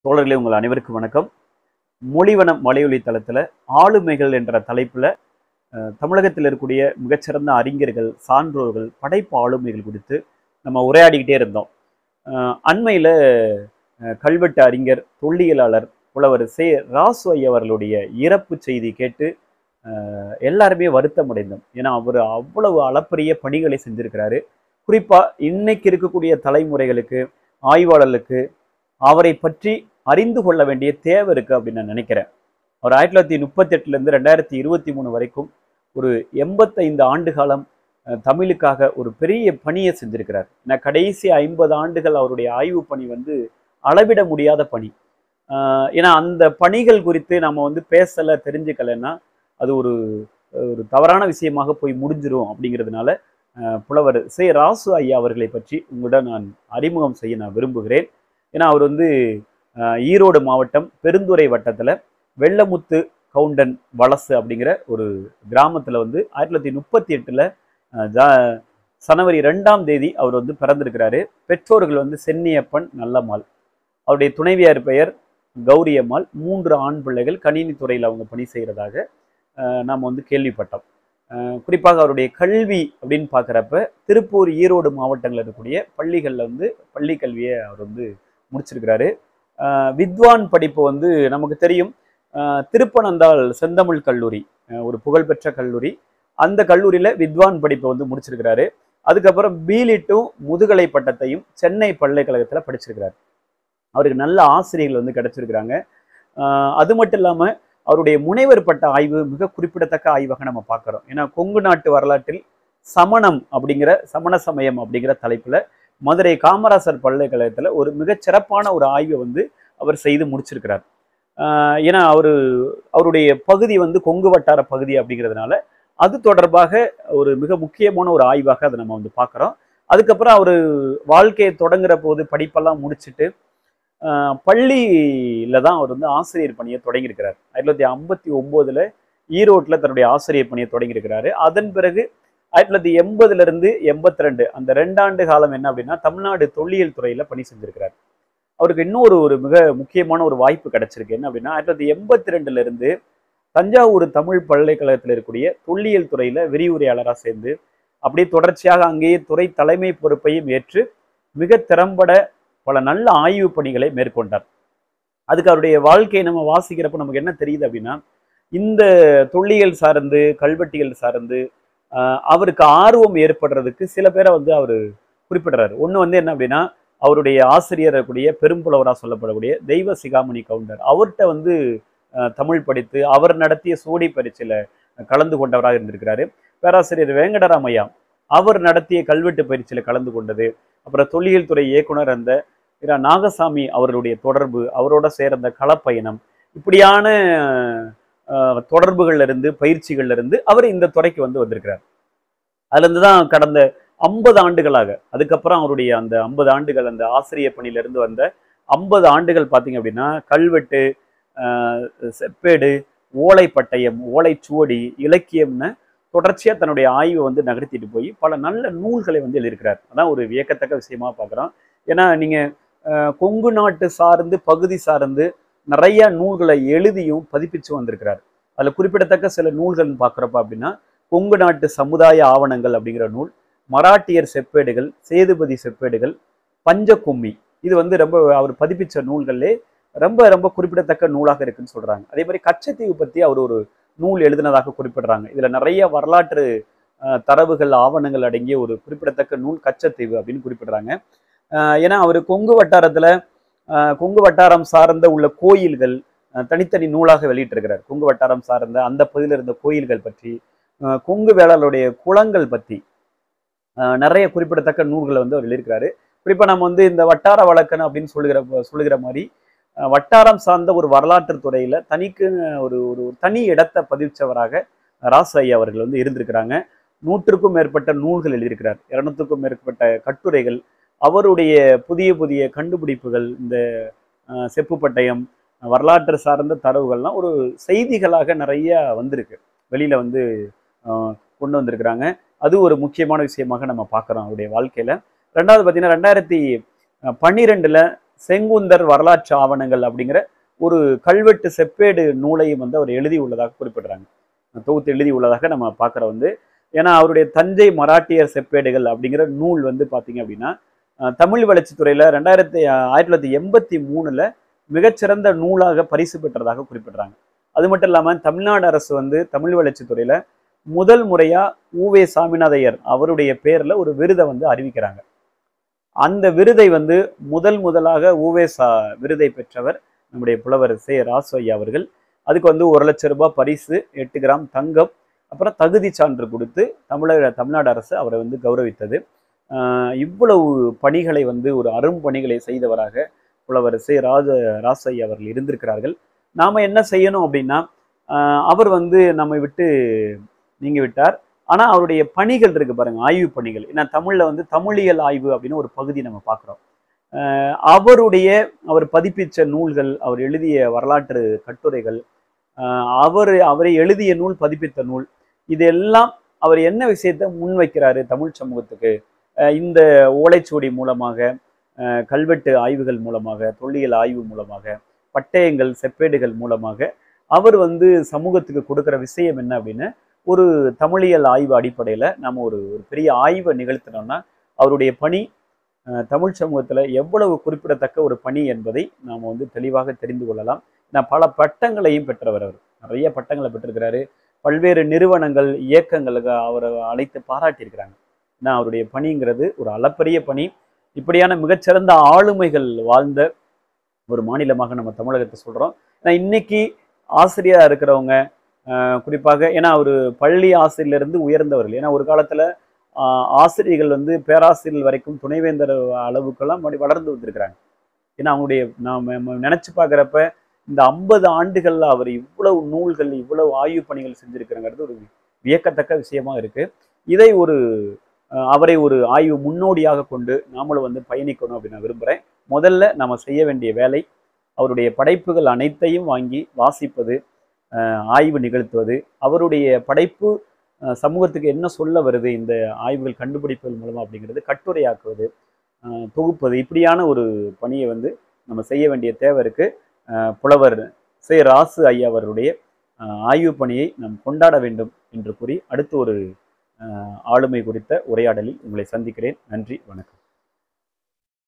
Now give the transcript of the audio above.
தோழர்களே, உங்கள் அனைவருக்கும் வணக்கம். மொழிவனம் வலையொலி தளத்துல ஆளுமைகள் என்ற தலைப்புல தமிழகத்தில் இருக்கக்கூடிய மிகச்சிறந்த அறிஞர்கள், சான்றோர்கள், படைப்பு ஆளுமைகள் குறித்து நம்ம உரையாடிக்கிட்டே இருந்தோம். அண்மையில கல்வெட்டு அறிஞர், தொல்லியலாளர் புலவர் ராசு ஐயா அவர்களுடைய இறப்பு செய்தி கேட்டு எல்லாருமே வருத்தம் அடைந்தோம். ஏன்னா அவர் அவ்வளவு அளப்பரிய பணிகளை செஞ்சிருக்கிறாரு. குறிப்பா இன்னைக்கு இருக்கக்கூடிய தலைமுறைகளுக்கு, ஆய்வாளர்களுக்கு அவரை பற்றி அறிந்து கொள்ள வேண்டிய தேவை இருக்கு அப்படின்னு நான் நினைக்கிறேன். அவர் 1938 2023 வரைக்கும் ஒரு 85 ஆண்டு காலம் தமிழுக்காக ஒரு பெரிய பணியை செஞ்சிருக்கிறார். ஏன்னா கடைசி 50 ஆண்டுகள் அவருடைய ஆய்வு பணி அளவிட முடியாத பணி. ஏன்னா அந்த பணிகள் குறித்து நம்ம பேசல, தெரிஞ்சுக்கலைன்னா அது ஒரு ஒரு தவறான விஷயமாக போய் முடிஞ்சிரும். அப்படிங்கிறதுனால புலவர் ராசு ஐயா அவர்களை பற்றி உங்களிடம் நான் அறிமுகம் செய்ய நான் விரும்புகிறேன். ஏன்னா அவர் ஈரோடு மாவட்டம் பெருந்துறை வட்டத்தில் வெள்ளமுத்து கவுண்டன் வலசு அப்படிங்கிற ஒரு கிராமத்தில் 1938 ஜனவரி 2ஆம் தேதி அவர் பிறந்திருக்கிறாரு. பெற்றோர்கள் சென்னியப்பன், நல்லம்மாள். அவருடைய துணைவியார் பெயர் கௌரியம்மாள். 3 ஆண் பிள்ளைகள். கணினி துறையில் அவங்க பணி செய்கிறதாக நாம் கேள்விப்பட்டோம். குறிப்பாக அவருடைய கல்வி அப்படின்னு பார்க்குறப்ப திருப்பூர், ஈரோடு மாவட்டங்களில் இருக்கக்கூடிய பள்ளிகளில் பள்ளி கல்வியை அவர் முடிச்சிருக்கிறாரு. வித்வான் படிப்பு நமக்கு தெரியும். திருப்பனந்தாள் செந்தமிழ் கல்லூரி ஒரு புகழ்பெற்ற கல்லூரி. அந்த கல்லூரியில் வித்வான் படிப்பை முடிச்சிருக்கிறாரு. அதுக்கப்புறம் பிலிட்டும் முதுகலை பட்டத்தையும் சென்னை பல்கலைக்கழகத்தில் படிச்சிருக்கிறார். அவருக்கு நல்ல ஆசிரியர்கள் கிடைச்சிருக்கிறாங்க. அது மட்டும் இல்லாமல் அவருடைய முனைவர் பட்ட ஆய்வு மிக குறிப்பிடத்தக்க ஆய்வாக நம்ம பார்க்குறோம். ஏன்னா கொங்கு நாட்டு வரலாற்றில் சமணம் அப்படிங்கிற சமண சமயம் அப்படிங்கிற தலைப்பில் மதுரை காமராசர் பல்கலைக்கழகத்தில் ஒரு மிகச்சிறப்பான ஒரு ஆய்வை அவர் செய்து முடிச்சிருக்கிறார். ஏன்னா அவருடைய பகுதி கொங்கு வட்டார பகுதி அப்படிங்கிறதுனால அது தொடர்பாக ஒரு மிக முக்கியமான ஒரு ஆய்வாக அதை நம்ம பார்க்குறோம். அதுக்கப்புறம் அவர் வாழ்க்கையை தொடங்குற போது படிப்பெல்லாம் முடிச்சுட்டு பள்ளியில தான் அவர் ஆசிரியர் பணியை தொடங்கியிருக்கிறார். 1959 ஈரோட்டில் தன்னுடைய ஆசிரியர் பணியை தொடங்கியிருக்கிறாரு. அதன் பிறகு 1980 82 அந்த 2 ஆண்டு காலம் என்ன அப்படின்னா தமிழ்நாடு தொல்லியல் துறையில பணி செஞ்சிருக்கிறார். அவருக்கு இன்னொரு ஒரு மிக முக்கியமான ஒரு வாய்ப்பு கிடைச்சிருக்கு. என்ன அப்படின்னா 1982 தஞ்சாவூர் தமிழ் பல்கலைக்கழகத்தில் இருக்கக்கூடிய தொல்லியல் துறையில விரிவுரையாளராக சேர்ந்து அப்படியே தொடர்ச்சியாக அங்கேயே துறை தலைமை பொறுப்பையும் ஏற்று மிக திறம்பட பல நல்ல ஆய்வு பணிகளை மேற்கொண்டார். அதுக்கு அவருடைய வாழ்க்கையை நம்ம வாசிக்கிறப்ப நமக்கு என்ன தெரியுது அப்படின்னா, இந்த தொல்லியல் சார்ந்து, கல்வெட்டியல் சார்ந்து அவருக்கு ஆர்வம் ஏற்படுறதுக்கு சில பேரை அவர் குறிப்பிடுறாரு. ஒன்று என்ன அப்படின்னா, அவருடைய ஆசிரியர் கூடிய பெரும்புலவராக சொல்லப்படக்கூடிய தெய்வ சிகாமணி கவுண்டர். அவர்கிட்ட தமிழ் படித்து அவர் நடத்திய சோடி பரீட்சையில் கலந்து கொண்டவராக இருந்திருக்கிறாரு. பேராசிரியர் வேங்கடராமையா அவர் நடத்திய கல்வெட்டு பயிற்சியில் கலந்து கொண்டது. அப்புறம் தொல்லியல் துறை இயக்குனர் அந்த நாகசாமி அவர்களுடைய தொடர்பு, அவரோட சேர்ந்த களப்பயணம், இப்படியான தொடர்புகள்ல இருந்து, பயிற்சிகள்ல இருந்து அவர் இந்த துறைக்கு வந்திருக்கிறார். அதுல இருந்து தான் கடந்த 50 ஆண்டுகளாக, அதுக்கப்புறம் அவருடைய அந்த 50 ஆண்டுகள் அந்த ஆசிரியர் பணியிலிருந்து வந்த 50 ஆண்டுகள் பார்த்தீங்க அப்படின்னா கல்வெட்டு, செப்பேடு, ஓலைப்பட்டயம், ஓலைச்சுவடி, இலக்கியம்னு தொடர்ச்சியா தன்னுடைய ஆய்வை நகர்த்திட்டு போய் பல நல்ல நூல்களை எழுதியிருக்கிறார். அதான் ஒரு வியக்கத்தக்க விஷயமா பார்க்குறோம். ஏன்னா நீங்க கொங்கு நாட்டு சார்ந்து, பகுதி சார்ந்து நிறைய நூல்களை எழுதியும் பதிப்பிச்சு வந்திருக்கிறார். அதுல குறிப்பிடத்தக்க சில நூல்கள்னு பார்க்குறப்ப அப்படின்னா கொங்கு நாட்டு சமுதாய ஆவணங்கள் அப்படிங்கிற நூல், மராட்டியர் செப்பேடுகள், சேதுபதி செப்பேடுகள், பஞ்சகும்மி, இது ரொம்ப அவர் பதிப்பிச்ச நூல்களே ரொம்ப ரொம்ப குறிப்பிடத்தக்க நூலாக இருக்குன்னு சொல்றாங்க. அதே மாதிரி கச்சத்தீவு பத்தி அவர் ஒரு நூல் எழுதினதாக குறிப்பிடுறாங்க. இதுல நிறைய வரலாற்று தரவுகள், ஆவணங்கள் அடங்கிய ஒரு குறிப்பிடத்தக்க நூல் கச்சத்தீவு அப்படின்னு குறிப்பிடுறாங்க. ஏன்னா அவர் கொங்கு வட்டாரத்துல கொங்கு வட்டாரம் சார்ந்த உள்ள கோயில்கள் தனித்தனி நூலாக வெளியிட்டிருக்கிறார். கொங்கு வட்டாரம் சார்ந்த அந்த பகுதியில் இருந்த கோயில்கள் பற்றி, கொங்கு வேளாளருடைய குளங்கள் பற்றி நிறைய குறிப்பிடத்தக்க நூல்களை அவர் எழுதியிருக்கிறாரு. குறிப்பா நம்ம இந்த வட்டார வழக்கன் அப்படின்னு சொல்லுகிற மாதிரி வட்டாரம் சார்ந்த ஒரு வரலாற்று துறையில தனிக்கு ஒரு ஒரு தனி இடத்தை பதிவிச்சவராக ராசு ஐயா அவர்கள் இருந்திருக்கிறாங்க. 100க்கும் மேற்பட்ட நூல்கள் எழுதியிருக்கிறார். 200க்கும் மேற்பட்ட கட்டுரைகள், அவருடைய புதிய புதிய கண்டுபிடிப்புகள், இந்த செப்பு பட்டயம், வரலாற்று சார்ந்த தரவுகள்லாம் ஒரு செய்திகளாக நிறைய வந்திருக்கு, வெளியில கொண்டு வந்திருக்கிறாங்க. அது ஒரு முக்கியமான விஷயமாக நம்ம பார்க்குறோம் அவருடைய வாழ்க்கையில. ரெண்டாவது பார்த்தீங்கன்னா 2012 செங்குந்தர் வரலாற்று ஆவணங்கள் அப்படிங்கிற ஒரு கல்வெட்டு செப்பேடு நூலையும் வந்து அவர் எழுதி உள்ளதாக குறிப்பிடுறாங்க. தொகுத்து எழுதி உள்ளதாக நம்ம பார்க்குறோம் வந்து. ஏன்னா அவருடைய தஞ்சை மராட்டியர் செப்பேடுகள் அப்படிங்கிற நூல் வந்து பார்த்தீங்க அப்படின்னா தமிழ் வளர்ச்சித்துறையில் 1983ல் மிகச்சிறந்த நூலாக பரிசு பெற்றதாக குறிப்பிடுறாங்க. அது மட்டும் இல்லாமல் தமிழ்நாடு அரசு வந்து தமிழ் வளர்ச்சித்துறையில் முதல் முறையாக உவே சாமிநாதையர் அவருடைய பேரில் ஒரு விருதை வந்து அறிவிக்கிறாங்க. அந்த விருதை வந்து முதலாக உவே விருதை பெற்றவர் நம்முடைய புலவர் சே ராசு ஐயா அவர்கள். அதுக்கு வந்து 1 லட்சம் ரூபாய் பரிசு, 8 கிராம் தங்கம், அப்புறம் தகுதி சான்று கொடுத்து தமிழ்நாடு அரசு அவரை வந்து கௌரவித்தது. இவ்வளவு பணிகளை வந்து ஒரு அரும் பணிகளை செய்தவராக புலவர் சே ராசு ஐயா அவர்கள் இருந்திருக்கிறார்கள். நாம என்ன செய்யணும் அப்படின்னா, அவர் வந்து நம்மை விட்டு நீங்கி விட்டார். ஆனா அவருடைய பணிகள் இருக்கு பாருங்க, ஆய்வு பணிகள். ஏன்னா தமிழ்ல வந்து தமிழியல் ஆய்வு அப்படின்னு ஒரு பகுதி நம்ம பார்க்குறோம். அவர் பதிப்பிச்ச நூல்கள், அவர் எழுதிய வரலாற்று கட்டுரைகள், அவரை எழுதிய நூல், பதிப்பித்த நூல், இதெல்லாம் அவர் என்ன விஷயத்தை முன்வைக்கிறாரு தமிழ் சமூகத்துக்கு, இந்த ஓலைச்சுவடி மூலமாக, கல்வெட்டு ஆய்வுகள் மூலமாக, தொல்லியல் ஆய்வு மூலமாக, பட்டயங்கள் செப்பேடுகள் மூலமாக அவர் வந்து சமூகத்துக்கு கொடுக்குற விஷயம் என்ன அப்படின்னு ஒரு தமிழியல் ஆய்வு அடிப்படையில் நம்ம ஒரு பெரிய ஆய்வை நிகழ்த்தினோம்னா அவருடைய பணி தமிழ் சமூகத்தில் எவ்வளவு குறிப்பிடத்தக்க ஒரு பணி என்பதை நாம் வந்து தெளிவாக தெரிந்து கொள்ளலாம். நான் பல பட்டங்களையும் பெற்றவர், அவர் நிறைய பட்டங்களை பெற்றிருக்கிறாரு. பல்வேறு நிறுவனங்கள், இயக்கங்களுக்கு அவரை அழைத்து பாராட்டியிருக்கிறாங்க. ஏன்னா அவருடைய பணிங்கிறது ஒரு அளப்பரிய பணி. இப்படியான மிகச்சிறந்த ஆளுமைகள் வாழ்ந்த ஒரு மாநிலமாக நம்ம தமிழகத்தை சொல்கிறோம். ஏன்னா இன்னைக்கு ஆசிரியராக இருக்கிறவங்க குறிப்பாக, ஏன்னா அவர் பள்ளி ஆசிரியர்லேருந்து உயர்ந்தவர்கள். ஏன்னா ஒரு காலத்தில் ஆசிரியர்கள் வந்து பேராசிரியர்கள் வரைக்கும் துணைவேந்தர் அளவுக்கெல்லாம் வளர்ந்து வந்திருக்கிறாங்க. ஏன்னா அவங்களுடைய நாம் நினச்சி பார்க்குறப்ப இந்த 50 ஆண்டுகளில் அவர் இவ்வளவு நூல்கள், இவ்வளவு ஆய்வு பணிகள் செஞ்சுருக்கிறங்கிறது ஒரு வியக்கத்தக்க விஷயமா இருக்குது. இதை அவரை ஒரு ஆய்வு முன்னோடியாக கொண்டு நாமளும் வந்து பயணிக்கணும் அப்படின்னு நான் விரும்புகிறேன். முதல்ல நம்ம செய்ய வேண்டிய வேலை, அவருடைய படைப்புகள் அனைத்தையும் வாங்கி வாசிப்பது, ஆய்வு நிகழ்த்துவது, அவருடைய படைப்பு சமூகத்துக்கு என்ன சொல்ல வருது இந்த ஆய்வுகள் கண்டுபிடிப்புகள் மூலமாக அப்படிங்கிறது கட்டுரையாக்குவது, தொகுப்பது, இப்படியான ஒரு பணியை வந்து நம்ம செய்ய வேண்டிய தேவை இருக்குது. புலவர் சே ராசு ஐயா அவருடைய ஆய்வு பணியை நாம் கொண்டாட வேண்டும் என்று கூறி அடுத்து ஒரு ஆளுமை குறித்த உரையாடலில் உங்களை சந்திக்கிறேன். நன்றி, வணக்கம்.